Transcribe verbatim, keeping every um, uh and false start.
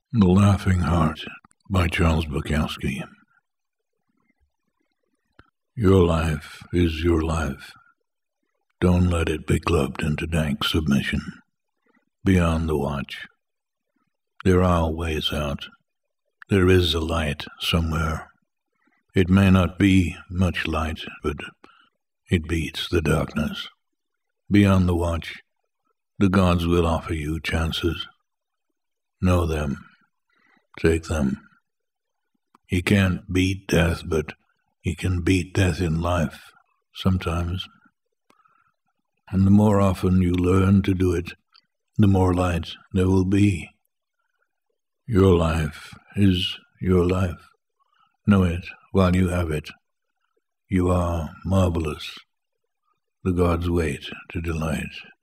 The Laughing Heart by Charles Bukowski. Your life is your life. Don't let it be clubbed into dank submission. Beyond the watch, there are ways out. There is a light somewhere. It may not be much light, but it beats the darkness. Beyond the watch, the gods will offer you chances. Know them. Take them. You can't beat death, but you can beat death in life, sometimes. And the more often you learn to do it, the more light there will be. Your life is your life. Know it while you have it. You are marvelous. The gods wait to delight.